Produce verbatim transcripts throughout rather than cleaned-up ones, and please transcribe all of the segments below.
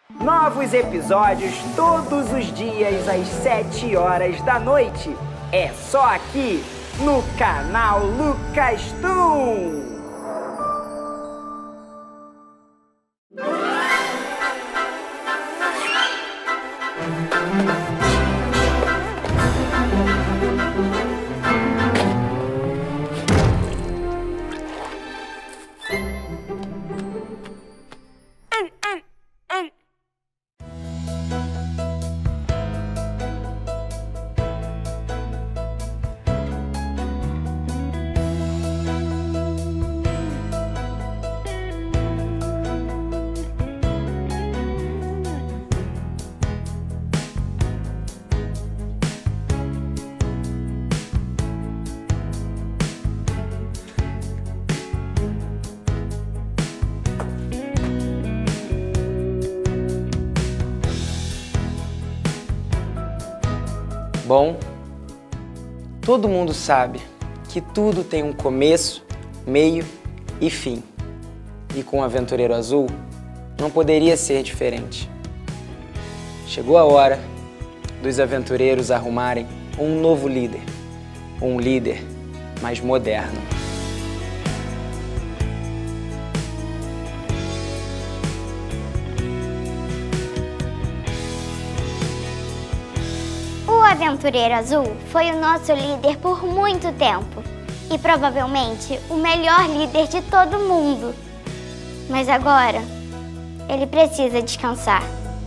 Novos episódios todos os dias às sete horas da noite. É só aqui no canal Lucas Toon. Bom, todo mundo sabe que tudo tem um começo, meio e fim. E com o Aventureiro Azul, não poderia ser diferente. Chegou a hora dos aventureiros arrumarem um novo líder. Um líder mais moderno. O Aventureiro Azul foi o nosso líder por muito tempo e provavelmente o melhor líder de todo mundo. Mas agora, ele precisa descansar.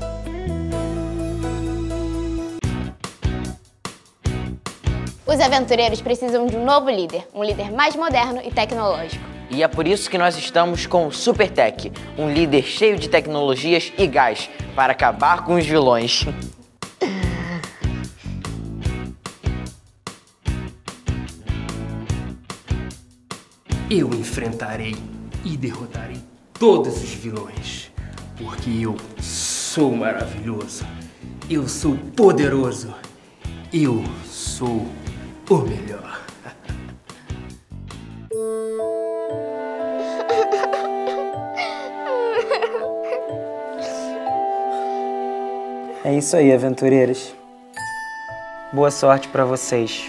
Os aventureiros precisam de um novo líder, um líder mais moderno e tecnológico. E é por isso que nós estamos com o SuperTech, um líder cheio de tecnologias e gás para acabar com os vilões. Eu enfrentarei e derrotarei todos os vilões, porque eu sou maravilhoso, eu sou poderoso, eu sou o melhor. É isso aí, aventureiros. Boa sorte pra vocês.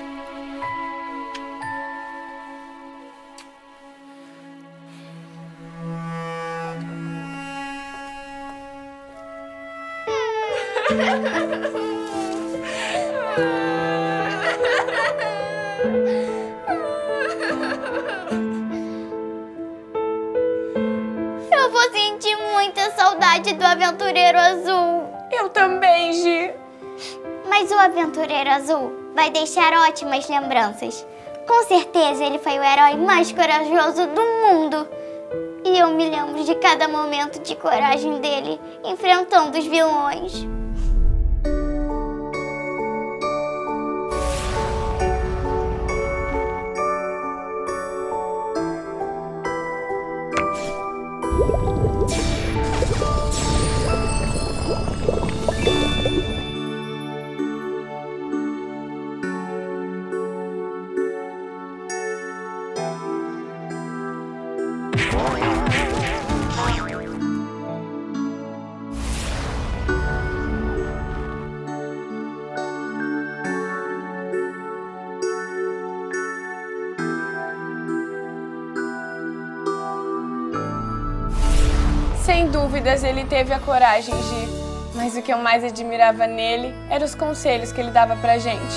Eu vou sentir muita saudade do Aventureiro Azul. Eu também, Gi. Mas o Aventureiro Azul vai deixar ótimas lembranças. Com certeza ele foi o herói mais corajoso do mundo. E eu me lembro de cada momento de coragem dele enfrentando os vilões. Sem dúvidas, ele teve a coragem, Gi. Mas o que eu mais admirava nele eram os conselhos que ele dava pra gente.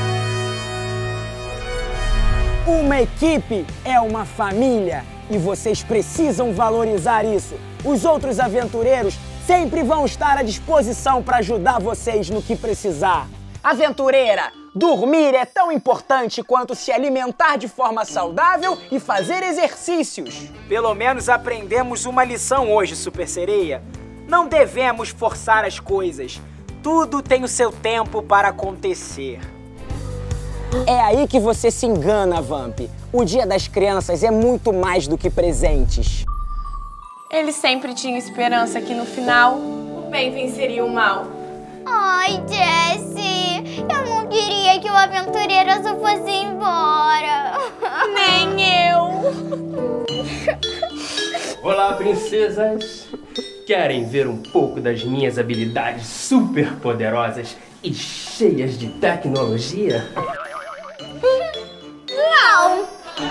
Uma equipe é uma família e vocês precisam valorizar isso. Os outros aventureiros sempre vão estar à disposição para ajudar vocês no que precisar. Aventureira, dormir é tão importante quanto se alimentar de forma saudável e fazer exercícios. Pelo menos aprendemos uma lição hoje, Super Sereia. Não devemos forçar as coisas. Tudo tem o seu tempo para acontecer. É aí que você se engana, Vamp. O Dia das Crianças é muito mais do que presentes. Ele sempre tinha esperança que no final o bem venceria o mal. Ai, Jessie, eu não queria que o Aventureiro Azul fosse embora. Nem eu. Olá, princesas. Querem ver um pouco das minhas habilidades super poderosas e cheias de tecnologia? Não!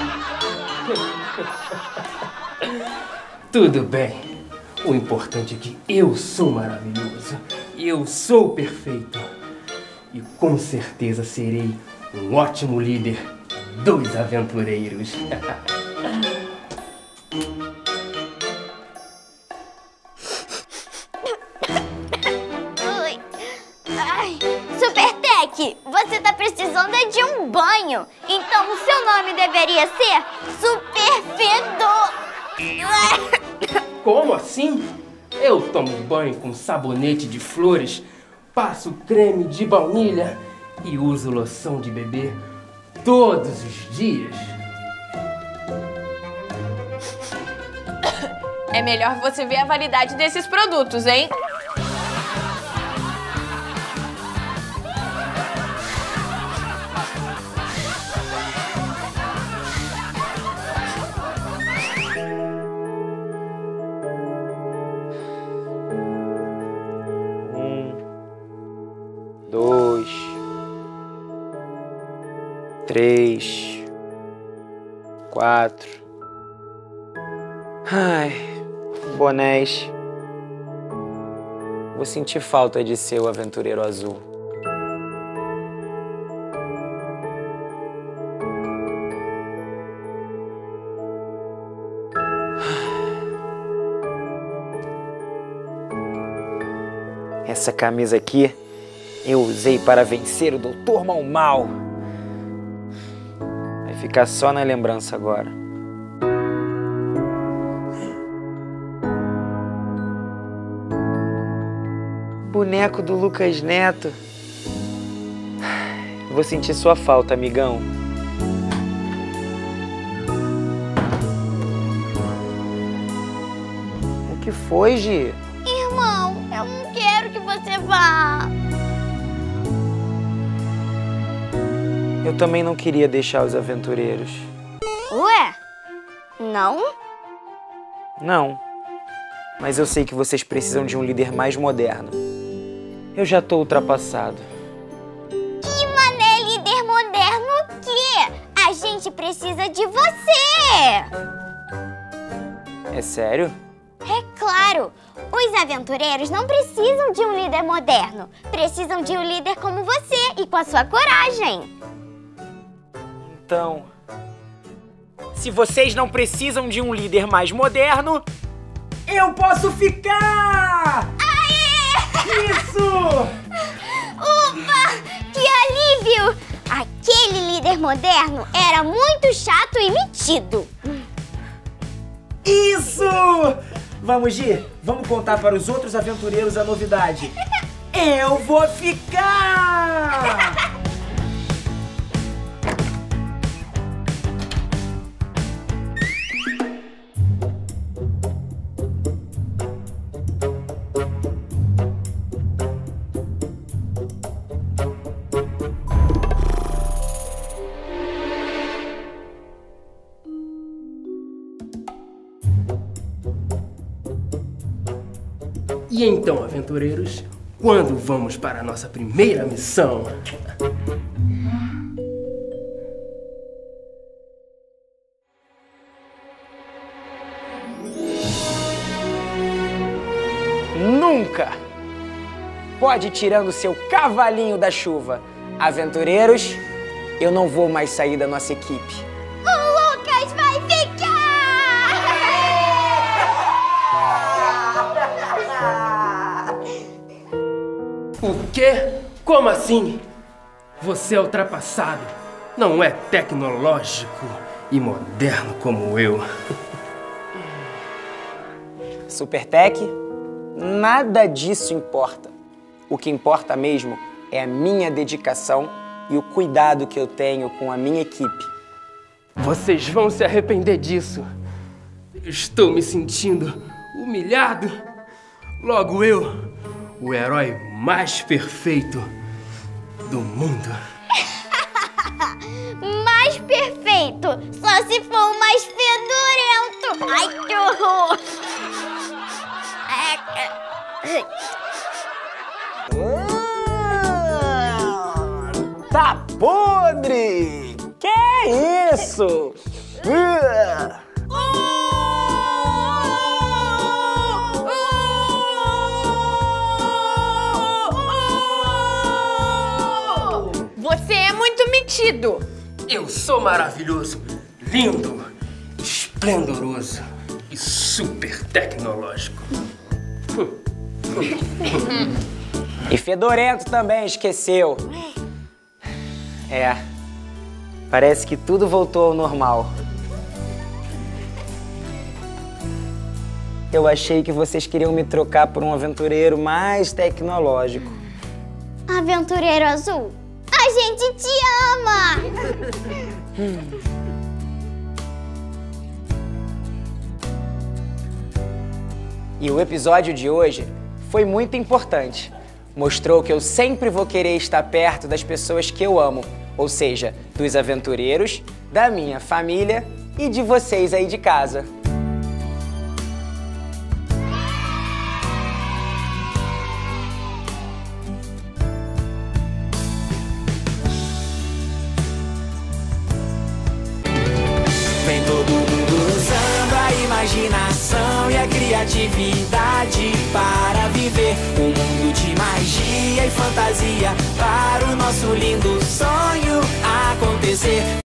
Tudo bem. O importante é que eu sou maravilhoso. Eu sou perfeito. E com certeza serei um ótimo líder dos aventureiros. Ui. Ai, Supertec, você tá precisando é de um banho. Então o seu nome deveria ser Super Fedor. Como assim? Eu tomo banho com sabonete de flores, passo creme de baunilha e uso loção de bebê todos os dias. É melhor você ver a validade desses produtos, hein? Dois, três, quatro. Ai, bonés. Vou sentir falta de ser o aventureiro azul. Essa camisa aqui eu usei para vencer o doutor Mau-Mau. Vai ficar só na lembrança agora. Boneco do Lucas Neto. Vou sentir sua falta, amigão. O que foi, Gi? Irmão, eu não quero que você vá. Eu também não queria deixar os aventureiros. Ué? Não? Não. Mas eu sei que vocês precisam de um líder mais moderno. Eu já tô ultrapassado. Que mané líder moderno o quê? A gente precisa de você! É sério? É claro! Os aventureiros não precisam de um líder moderno. Precisam de um líder como você e com a sua coragem. Então, se vocês não precisam de um líder mais moderno, eu posso ficar! Aê! Isso! Ufa! Que alívio! Aquele líder moderno era muito chato e metido. Isso! Vamos, Gi, vamos contar para os outros aventureiros a novidade. Eu vou ficar! E então, aventureiros, quando vamos para a nossa primeira missão? Nunca! Pode ir tirando seu cavalinho da chuva. Aventureiros, eu não vou mais sair da nossa equipe. O Lucas vai ficar! O quê? Como assim? Você é ultrapassado. Não é tecnológico e moderno como eu. Supertec, nada disso importa. O que importa mesmo é a minha dedicação e o cuidado que eu tenho com a minha equipe. Vocês vão se arrepender disso. Estou me sentindo humilhado. Logo eu, o herói mais perfeito do mundo. Mais perfeito! Só se for o mais fedorento! Ai, que horror! É Tá podre! Que isso? Você é muito metido. Eu sou maravilhoso, lindo, esplendoroso e super tecnológico. E fedorento também, esqueceu. É, parece que tudo voltou ao normal. Eu achei que vocês queriam me trocar por um aventureiro mais tecnológico. Aventureiro Azul, a gente te ama! E o episódio de hoje foi muito importante. Mostrou que eu sempre vou querer estar perto das pessoas que eu amo, ou seja, dos aventureiros, da minha família e de vocês aí de casa. Vem todo mundo usando a imaginação e a criatividade para viver um mundo de magia e fantasia para o nosso lindo sonho acontecer.